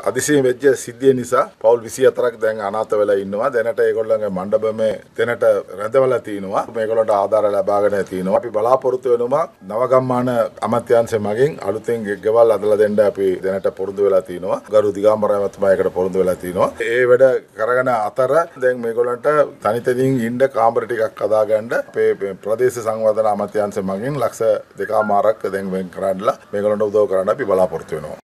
අදිසියෙන් වෙච්ච සිද්ධිය නිසා පවුල් 24ක් දැන් අනාථ වෙලා ඉන්නවා. දැනට ඒගොල්ලන්ගේ මණ්ඩපමේ දැනට රැඳවලා තිනවා. මේගොල්ලන්ට ආධාර ලබාගෙන තිනවා. අපි බලාපොරොත්තු වෙනවා නවගම්මාන අමාත්‍යාංශය මගින් අලුතෙන් ගෙවල් අදලා දෙන්න අපි දැනට පුරුදු වෙලා තිනවා. ගරු දිගාම්බර මහත්මයාකට පුරුදු වෙලා තිනවා. ඒ වැඩ කරගෙන අතර දැන් මේගොල්ලන්ට තනිතනින් ඉන්න කාමර ටිකක් හදා ගන්න අපේ ප්‍රදේශ සංවර්ධන අමාත්‍යාංශය මගින් ලක්ෂ 2.5ක් දැන් වෙන් කරන්නලා මේගොල්ලන්ට උදව් කරන්න අපි බලාපොරොත්තු වෙනවා.